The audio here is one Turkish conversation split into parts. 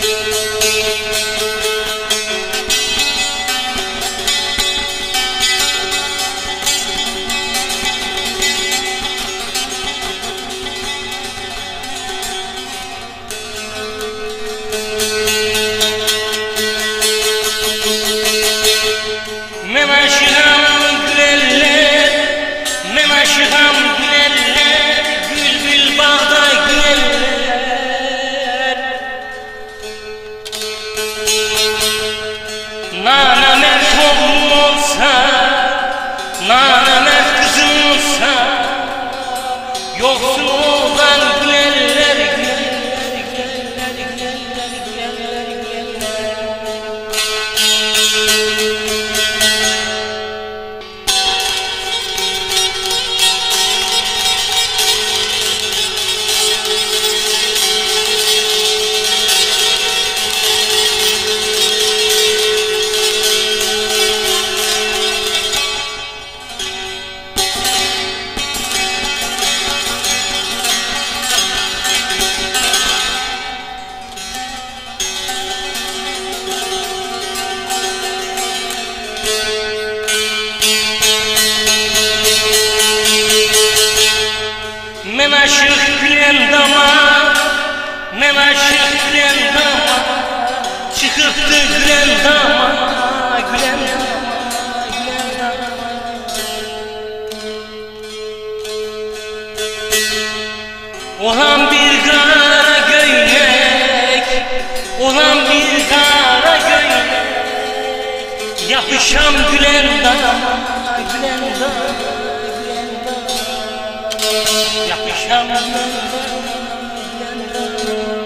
Olan bir kara göylek, olan bir kara göylek, yapışam gülen dama, gülen dama, gülen dama, yapışam gülen dama, gülen dama.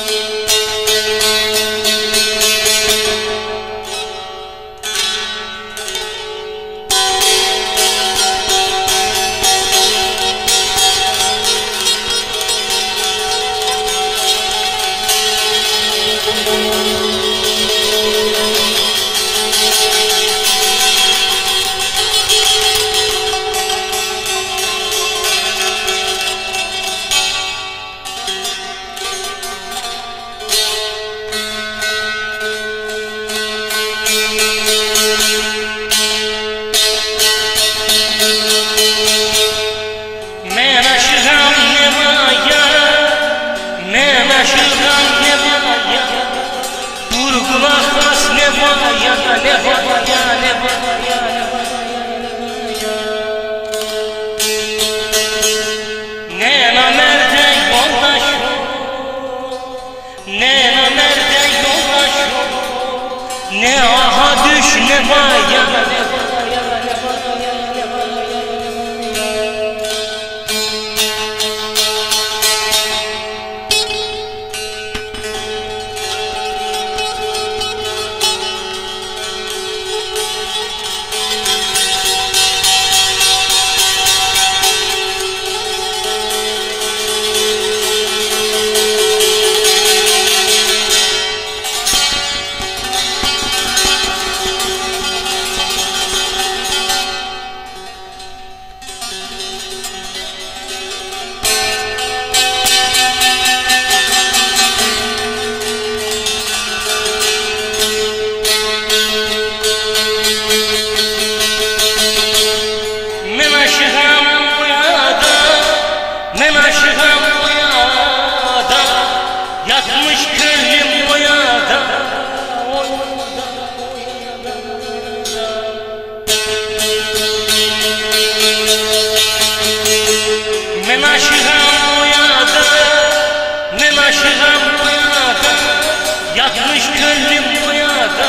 Ne aha düş ne vaya, yatmış gönlüm oyada, men aşığım oyada, men aşığım oyada, yatmış gönlüm oyada.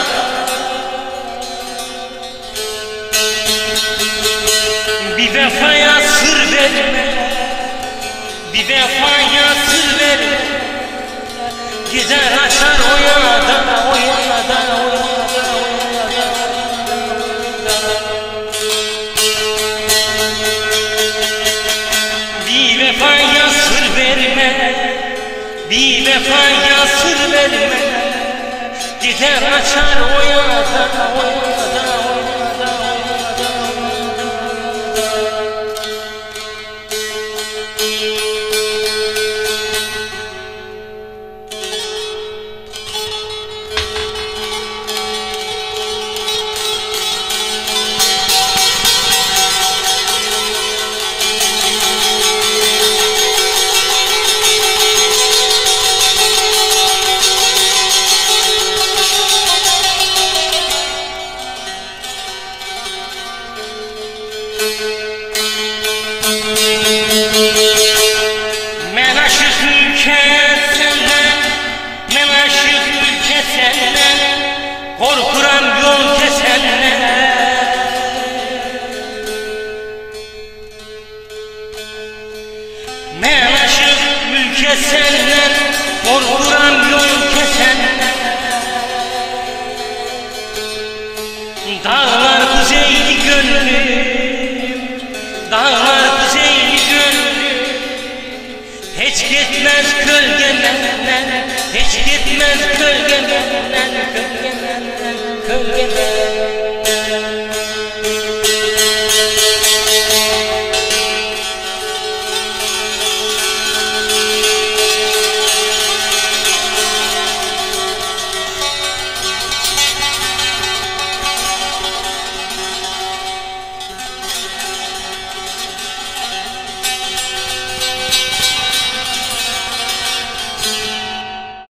Bir vefaya sır verme, bir vefaya sır verme, gider açar oyada, oyada, oyada, oyada. Bir vefaya sır verme, bir vefaya sır verme, gider açar oyada, oyada, oyada. senden, korkuram yol kesenden. Men aşık ülke senden, korkuram yol kesenden. Dağlar kuzeyli gönlüm, dağlar kuzeyli gönlüm, hiç gitmez kölgemenden, hiç gitmez kölgemenden, kölgemenden, kölgemenden.